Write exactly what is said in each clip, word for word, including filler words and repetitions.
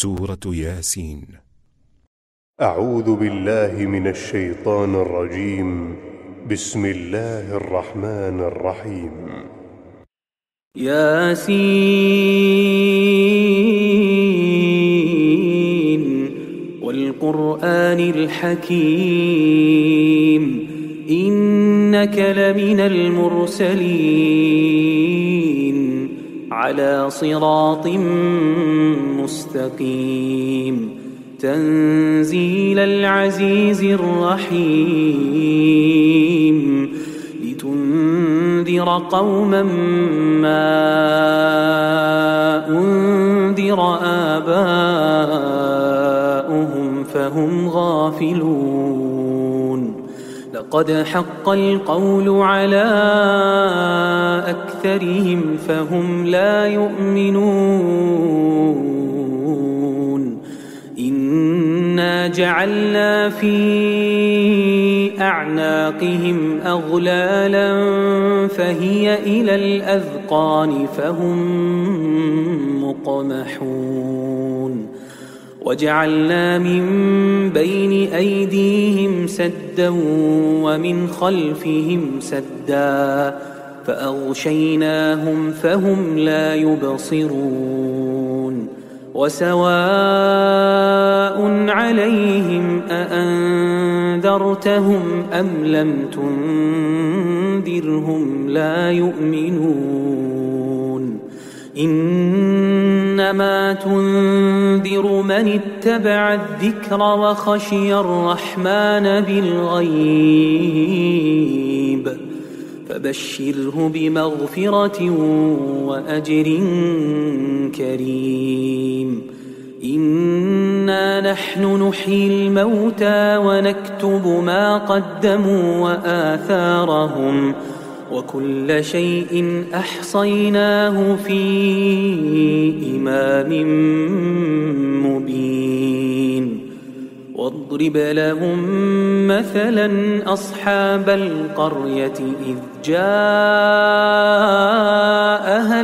سورة ياسين. أعوذ بالله من الشيطان الرجيم. بسم الله الرحمن الرحيم. ياسين والقرآن الحكيم إنك لمن المرسلين على صراط مستقيم تنزيل العزيز الرحيم لتنذر قوما ما أنذر آباؤهم فهم غافلون لقد حق القول على أكثرهم فهم لا يؤمنون إنا جعلنا في أعناقهم أغلالا فهي إلى الأذقان فهم مقمحون وجعلنا من بين أيديهم سدا ومن خلفهم سدا فأغشيناهم فهم لا يبصرون وسواء عليهم أأنذرتهم أم لم تنذرهم لا يؤمنون إنما تنذر من اتبع الذكر وخشي الرحمن بالغيب فبشره بمغفرة وأجر كريم إنا نحن نحيي الموتى ونكتب ما قدموا وآثارهم وكل شيء أحصيناه في إمام مبين واضرب لهم مثلا أصحاب القرية إذ جاءها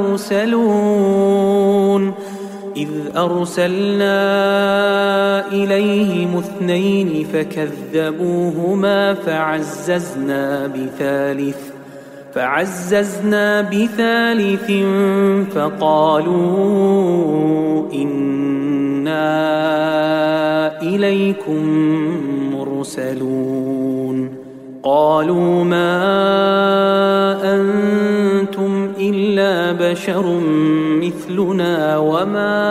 المرسلون إذ أرسلنا إليهم اثنين فكذبوهما فعززنا بثالث فعززنا بثالث فقالوا إنا إليكم مرسلون قالوا ما أنتم إلا بشر مثلنا وما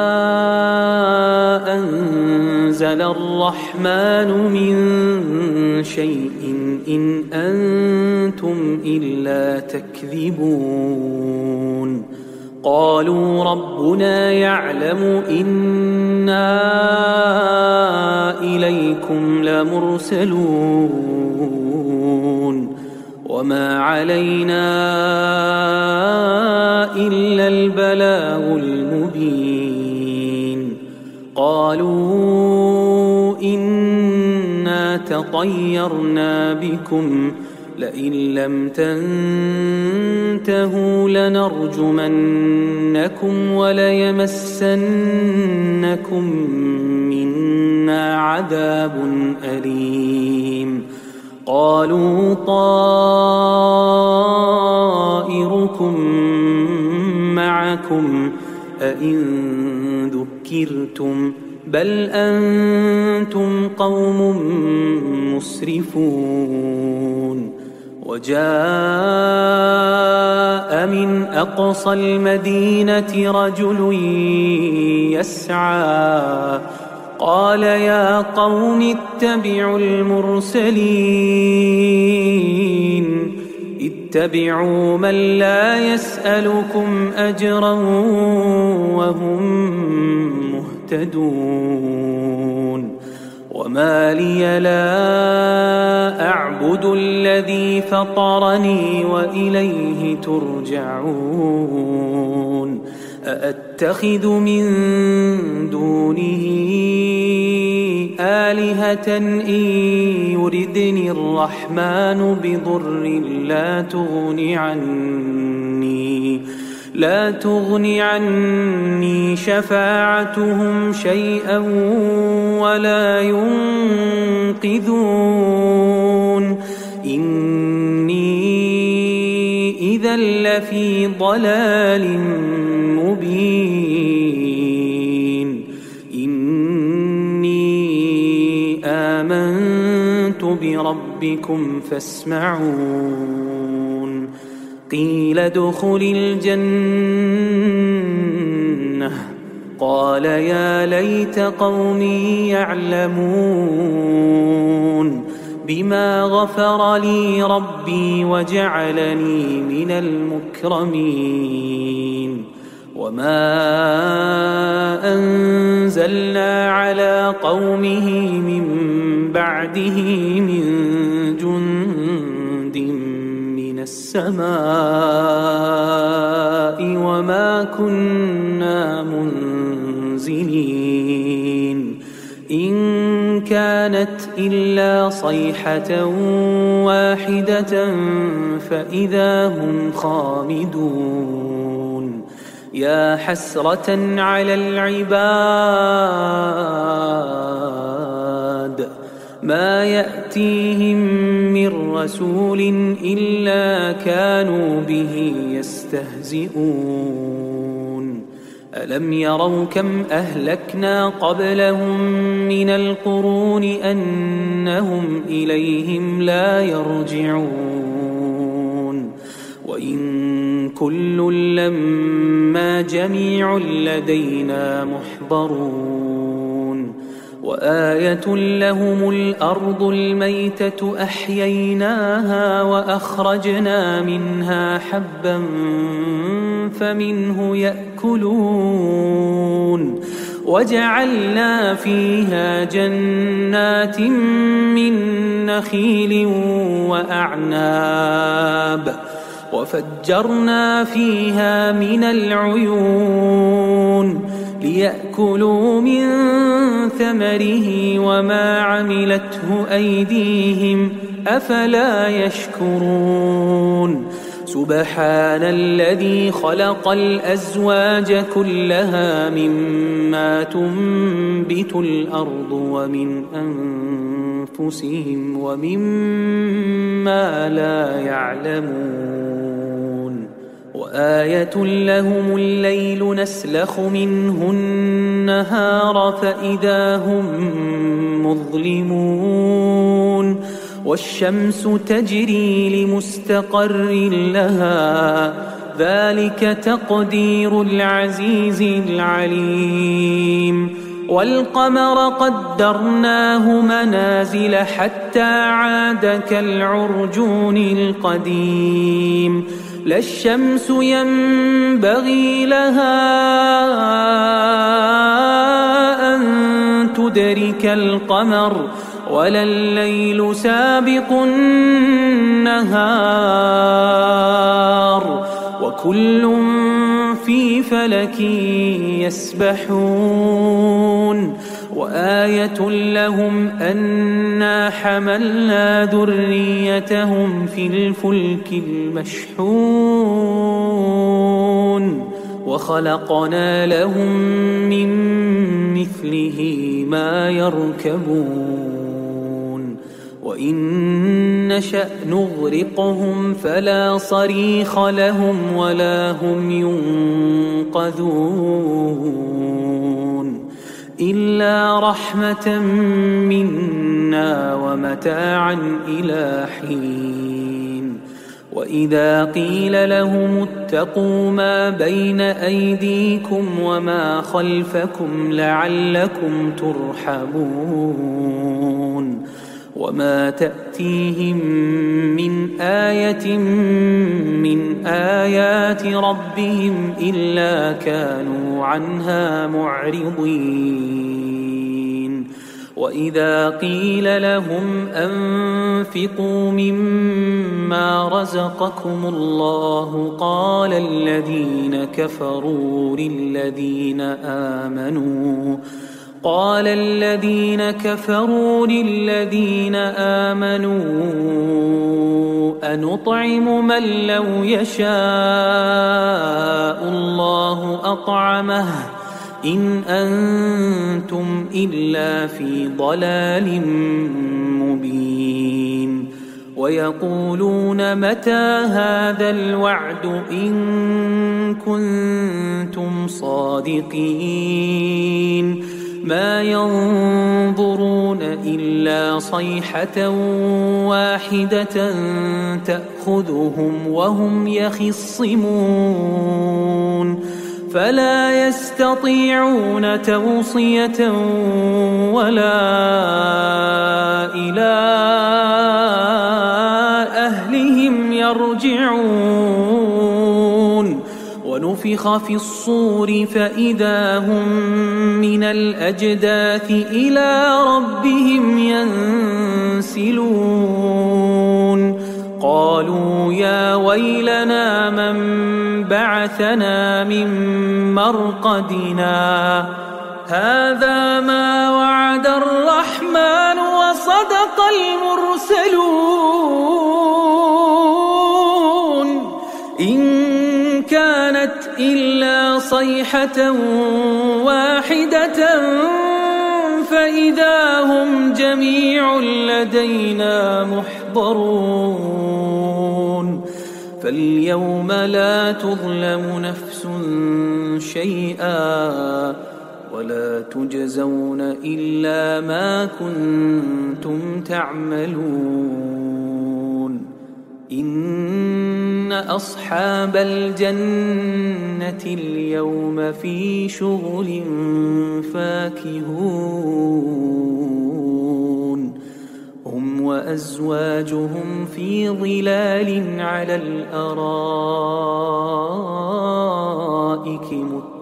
أنزل الرحمن من شيء إن أنتم إلا تكذبون قالوا ربنا يعلم إنا إليكم لمرسلون وما علينا إلا البلاغ المبين قالوا إنا تطيرنا بكم لئن لم تنتهوا لنرجمنكم وليمسنكم منا عذاب أليم قالوا طائركم معكم أئن ذكرتم بل أنتم قوم مسرفون وجاء من أقصى المدينة رجل يسعى قال يا قوم اتبعوا المرسلين اتبعوا من لا يسألكم أجرا وهم مهتدون وما لي لا أعبد الذي فطرني وإليه ترجعون أأتخذ من دونه آلهة إن يردني الرحمن بضر لا تغن عني لا تغن عني شفاعتهم شيئا ولا ينقذون إني إذا لفي ضلال مبين إني آمنت بربكم فاسمعون قيل ادخل الجنة قال يا ليت قومي يعلمون بما غفر لي ربي وجعلني من المكرمين وما أنزلنا على قومه من بعده من جند من السماء وما كنا منزلين إن كانت إلا صيحة واحدة فإذا هم خامدون يا حسرة على العباد ما يأتيهم من رسول إلا كانوا به يستهزئون ألم يروا كم أهلكنا قبلهم من القرون أنهم إليهم لا يرجعون وإن كل لما جميع لدينا محضرون وآية لهم الأرض الميتة أحييناها وأخرجنا منها حبا فمنه يأكلون وجعلنا فيها جنات من نخيل وأعناب وفجرنا فيها من العيون ليأكلوا من ثمره وما عملته أيديهم أفلا يشكرون سبحان الذي خلق الأزواج كلها مما تنبت الأرض ومن أنفسهم ومما لا يعلمون وآية لهم الليل نسلخ منه النهار فإذا هم مظلمون والشمس تجري لمستقر لها ذلك تقدير العزيز العليم والقمر قدرناه منازل حتى عاد كالعرجون القديم لا الشمس ينبغي لها أن تدرك القمر ولا الليل سابق النهار وكل في فلك يسبحون وآية لهم أنا حملنا ذريتهم في الفلك المشحون وخلقنا لهم من مثله ما يركبون وإن نشأ نغرقهم فلا صريخ لهم ولا هم ينقذون إلا رحمة منا ومتاعا إلى حين وإذا قيل لهم اتقوا ما بين أيديكم وما خلفكم لعلكم ترحمون وما تأتيهم من آية من آيات ربهم إلا كانوا عنها معرضين وإذا قيل لهم أنفقوا مما رزقكم الله قال الذين كفروا للذين آمنوا قال الذين كفروا للذين آمنوا أنطعم من لو يشاء الله أطعمه إن أنتم إلا في ضلال مبين ويقولون متى هذا الوعد إن كنتم صادقين ما ينظرون إلا صيحة واحدة تأخذهم وهم يخصمون فلا يستطيعون توصية ولا إلى أهلهم يرجعون ونفخ في الصور فإذا هم من الأجداث إلى ربهم ينسلون قالوا يا ويلنا من بعثنا من مرقدنا هذا ما وعد الرحمن وصدق المرسلون إن كانت إلا صيحة واحدة فإذا هم جميع لدينا محضرون فاليوم لا تظلم نفس شيئا ولا تجزون إلا ما كنتم تعملون إن أصحاب الجنة اليوم في شغل فاكهون هم وأزواجهم في ظلال على الأرائك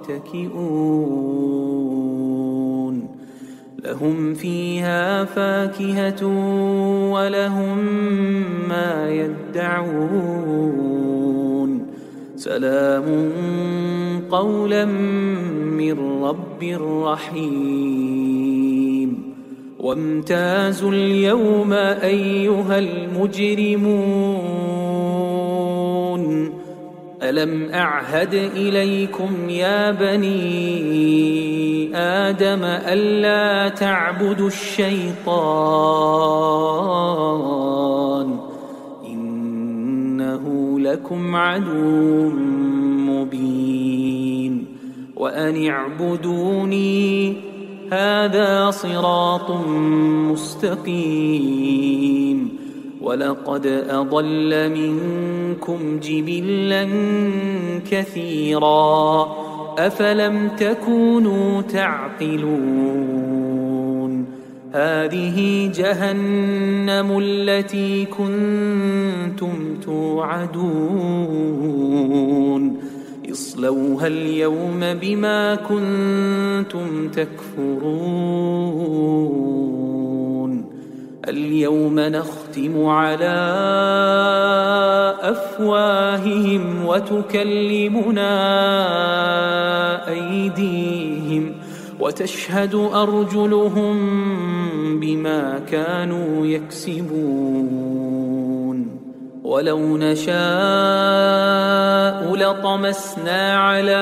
متكئون لهم فيها فاكهة ولهم ما يدعون سلام قولا من رب رحيم وامتازوا اليوم أيها المجرمون ألم أعهد إليكم يا بني آدم ألا تعبدوا الشيطان إنه لكم عدو مبين وأن اعبدوني هذا صراط مستقيم ولقد أضل منكم جبلا كثيرا أفلم تكونوا تعقلون هذه جهنم التي كنتم توعدون اصلوها اليوم بما كنتم تكفرون اليوم نختم على أفواههم وتكلمنا أيديهم وتشهد أرجلهم بما كانوا يكسبون ولو نشاء لطمسنا على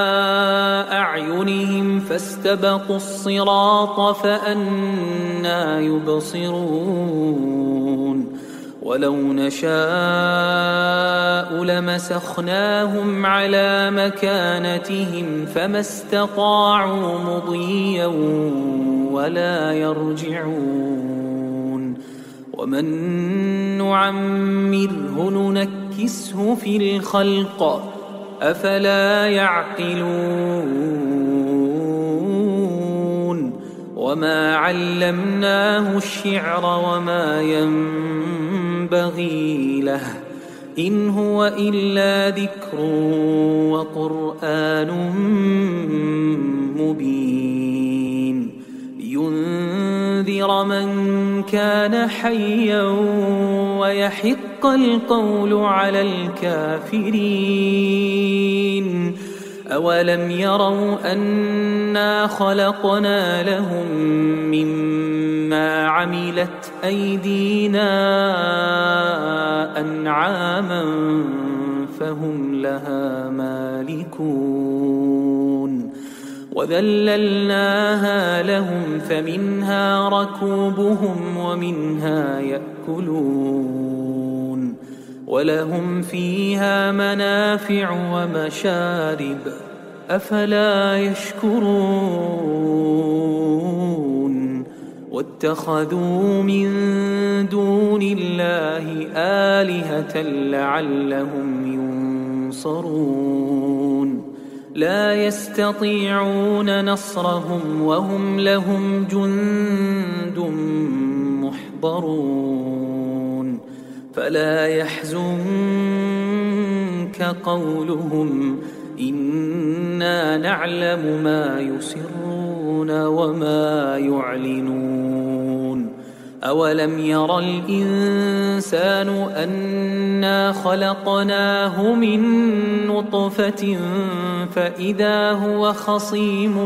أعينهم فاستبقوا الصراط فأنى يبصرون ولو نشاء لمسخناهم على مكانتهم فما استطاعوا مضيا ولا يرجعون ومن نعمره ننكسه في الخلق أفلا يعقلون وما علمناه الشعر وما ينبغي له إن هو إلا ذكر وقرآن مبين لينذر من كان حيا ويحق القول على الكافرين أولم يروا أنا خلقنا لهم مما عملت أيدينا أنعاما فهم لها مالكون وذللناها لهم فمنها ركوبهم ومنها يأكلون ولهم فيها منافع ومشارب أفلا يشكرون واتخذوا من دون الله آلهة لعلهم ينصرون لا يستطيعون نصرهم وهم لهم جند محضرون فلا يحزنك قولهم إنا نعلم ما يسرون وما يعلنون أولم ير الإنسان أنا خلقناه من نطفة فإذا هو خصيم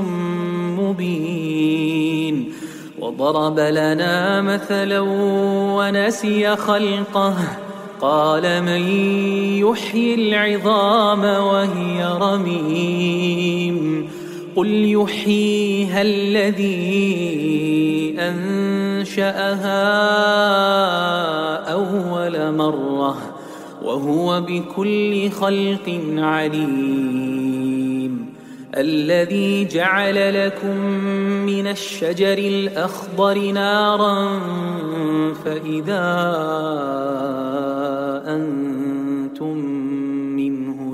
مبين وضرب لنا مثلا ونسي خلقه قال من يحيي العظام وهي رميم قل يحييها الذي أنشأها أول مرة وهو بكل خلق عليم الذي جعل لكم من الشجر الأخضر نارا فإذا أنتم منه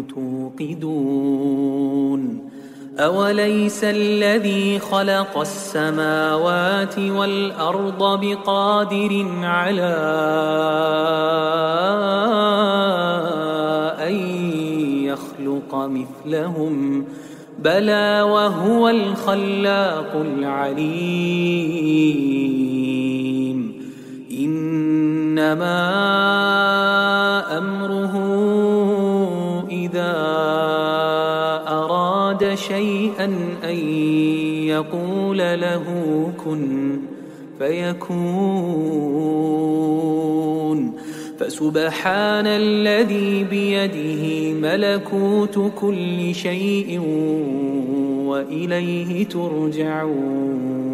توقدون أوليس الذي خلق السماوات والأرض بقادر على أن يخلق مثلهم بلى وهو الخلاق العليم إنما أمره إذا أراد شيئا أن يقول له كن فيكون فسبحان الذي بيده ملكوت كل شيء وإليه ترجعون.